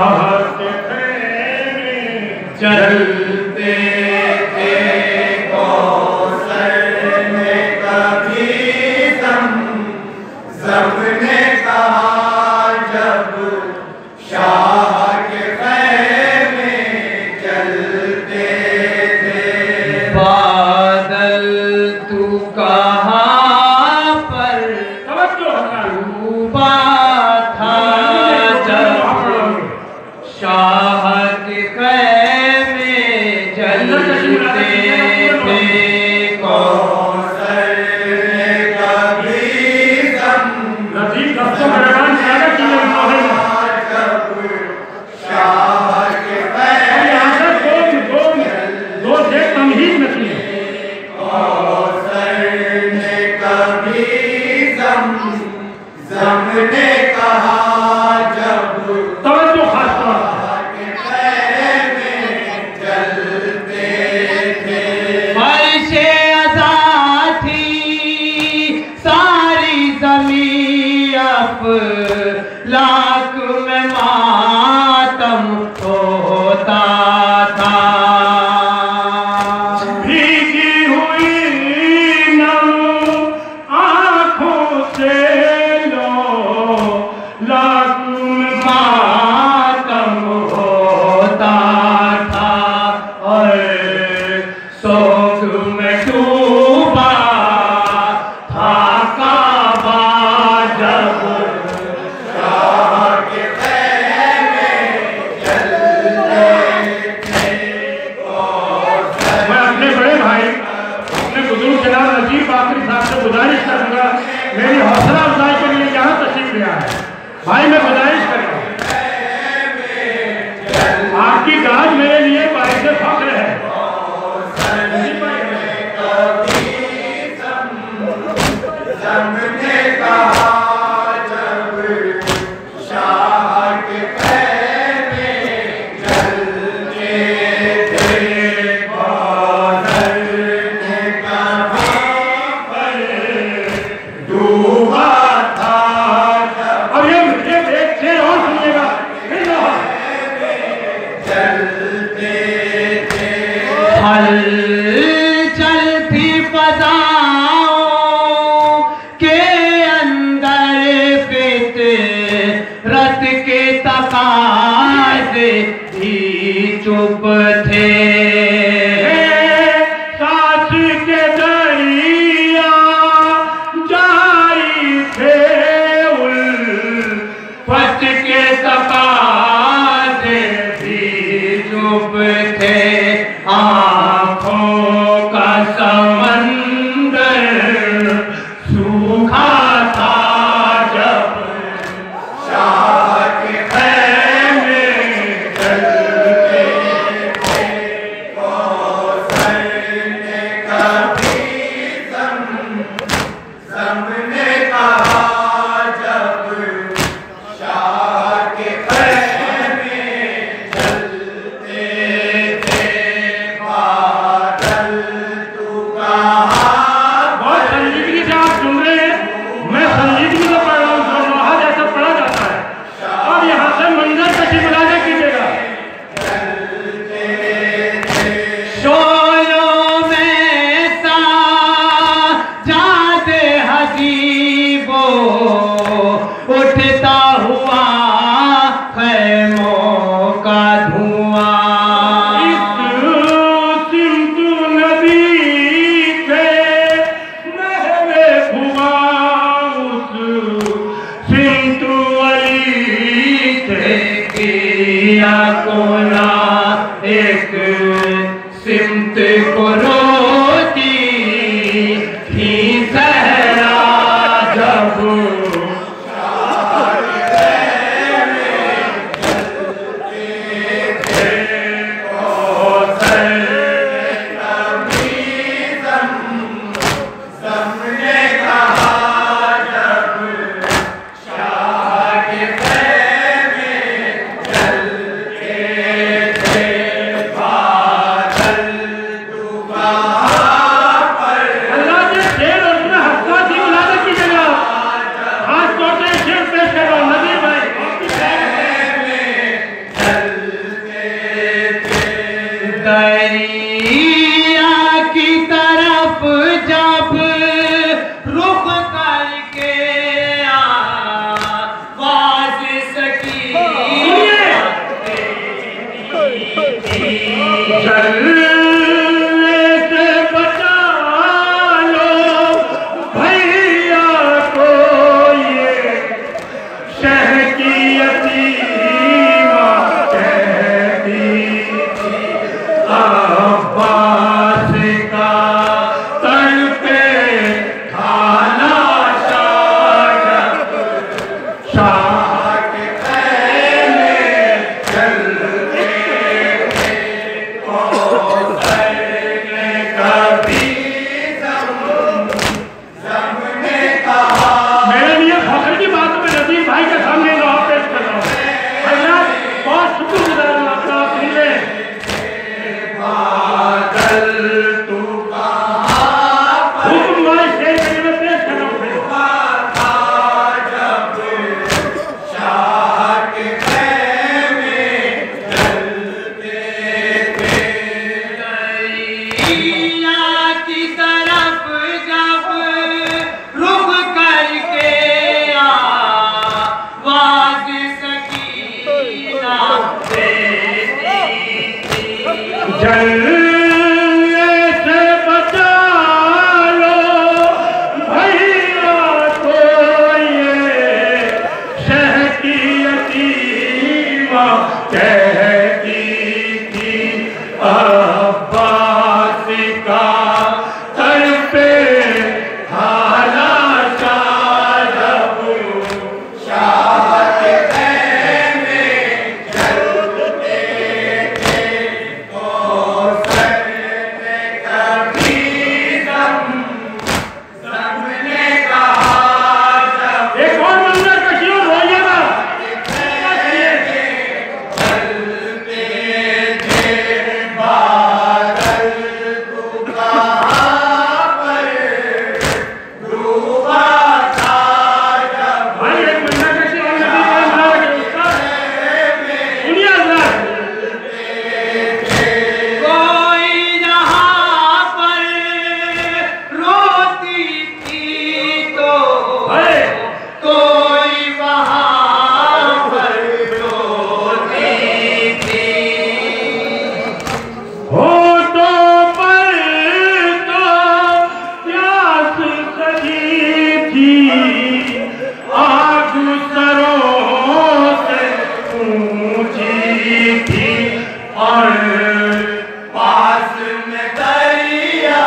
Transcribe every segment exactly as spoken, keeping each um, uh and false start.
चलते थे कौसर में कभी सम सबने कहा जब शाह के ख़ैमे चलते थे। बादल तू कहाँ पर डूबा था जब शाह के ख़ैमे जलते थे। कौसर में कभी सम जब शाह के कौसर ने कभी सम सबने कहा जब तवज्जो खास तौर के ख़ैमे चलते थे। फर्शे अज़ा थी सारी ज़मीं अफ़लाक में मातम होता था। भीगी हुई नम आँखों से लो लाखों में मातम होता था और सोग में डूबा था काबा जब शाह के ख़ैमे चलते थे। कौसर मैं अपने बड़े भाई अपने बुजुर्ग जनाब नजीब आखिरी साहब से गुजारिश करूंगा, मेरी हौसला अफजाई के लिए यहाँ तशरीफ लिया है भाई, मैं गुजारिश करूंगा आपकी गाज मेरे लिए बाइसे फख्र है। सबने कहा जब शाह के ख़ैमे चलते थे। कौसर ने कहाँ पर डूबा था जब और ये ये एक शेर और सुनिएगा फिर दोहा। चलते थे। हल चलती फ़ज़ाओं के अंदर फितरत के तकाज़े भी चुप थे। सास के दरिया जारी थे उल्फत के तकाज़े भी चुप थे। आँखों का समंदर सूखा था जब शाह के ख़ैमे चलते थे। कौसर ने कभी सम सबने कहा जब शाह के ख़ैमे चलते थे। बादल तू कहाँ बहुत संजीदगी से आप सुन रहे हैं, मैं संजीदगी से पढ़ रहा हूँ, लोहा जैसा पढ़ा जाता है और यहाँ से मंजर तक ही मुलाजा कीजिएगा। शोलों में सा जाते हसीबो उठता हुआ खैमों का धुआं। सिमतु नबी थे नहरे खुआ, उस सिमतु अली थे किया कोना एक सिमत को रोती थी सहरा जब सबने कहा जब शाह के ख़ैमे चलते जलने से बचा लो भैया तो ये शह की यतीमा कहती थी अब्बास का तड़पे हाला शाह शाह के खेमे जलते थे तो सर में कभी दम दम ने कहा जब एक और मंजर कशियों रोइएगा चलते थे बादल तू कहाँ पर डूबा था जब भाई एक मंजर कशियों नबी का नाम है उसका दुनिया का कोई यहाँ पर रोती थी तो है कोई वहाँ पर रोती थी। होठों पर तो प्यास सजी थी आग सरों से ऊंची थी और पास में दरिया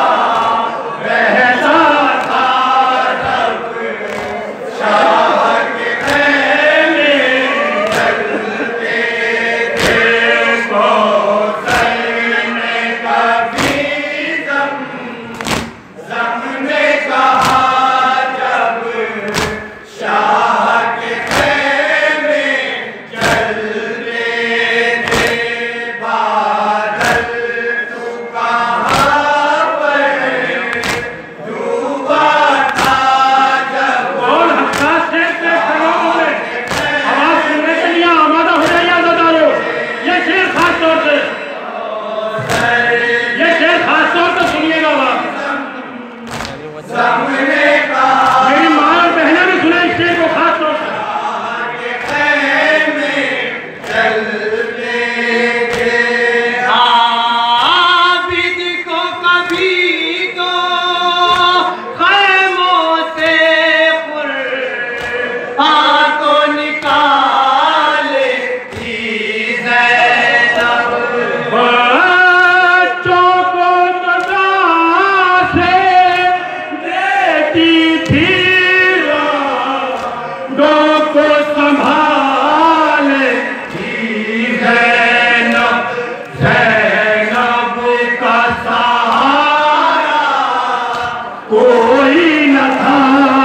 बहता था जब शाह के खेमे चलते थे कौसर ने कभी दम दम ने कहा जब शाह के खेमे चलते थे बादल तू कहाँ पर डूबा था जब और हसास से से खराब हो गए आवाज सुनने के लिए आमादा हो जाइए आजादारो ये शेर खास तौर से ये शेर खास तौर से सुनिएगा आवाज सामने कहा मेरी माँ और बहनें भी सुने इस शेर को खास तौर से के खेमे चलते थे आबिद को कभी तो खैमों से कुर्आन को निकाले थी ज़ैनब। बच्चों को सदा से देती थी राडों को संभाले थी ज़ैनब ज़ैनब का सहारा कोई न था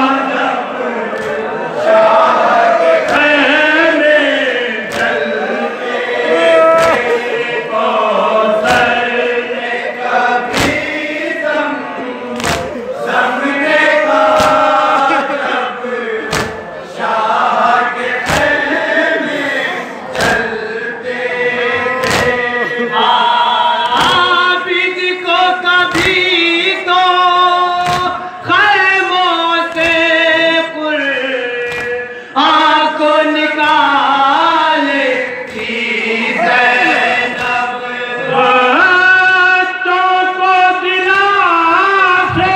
खेमे चलते थे कौसर ने कभी दम दम ने कहा जब शाह के खेमे चलते थे आबिद को कभी तो खैमों से कुर्आन को निकाले थी ज़ैनब। बच्चों को दिला से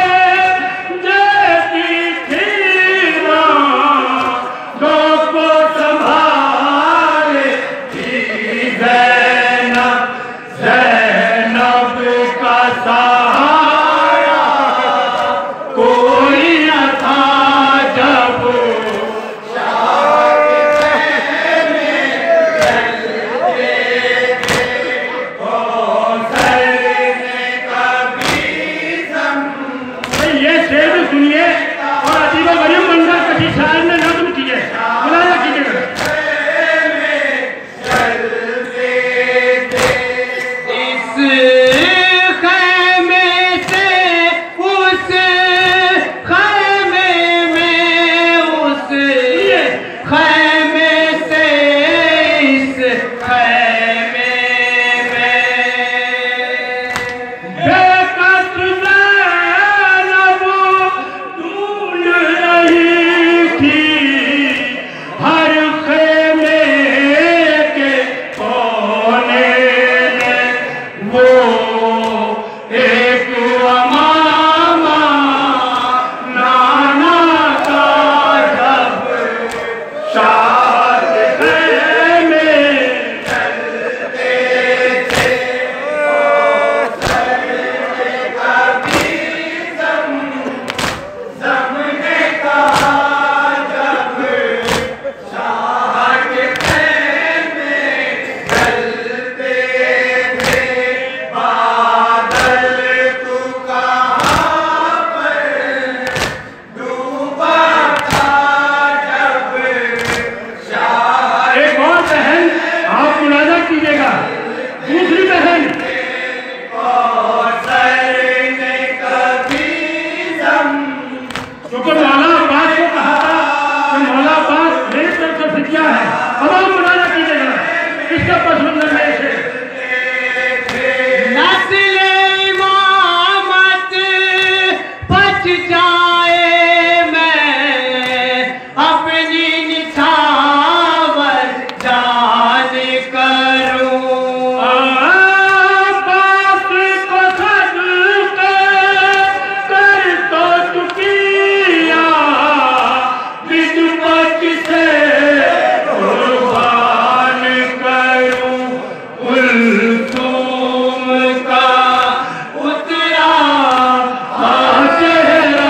देती थी राडों को संभाले थी ज़ैनब ज़ैनब का सहारा कोई न था जब ये शेर भी सुनिए और अजीबो गरीब मंजर कभी शायर ने नज्म किए मुलाजा कीजिएगा चलते इसके पसंद में से नस्ल इमामत बच जाए, मैं अपनी निछावर जान करूं। बात को सद कर तो चुकिया विदुपत से कुर्बान करूं। कुलसुम का उतरा चेहरा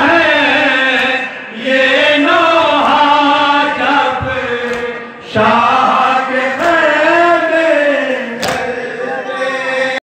शाह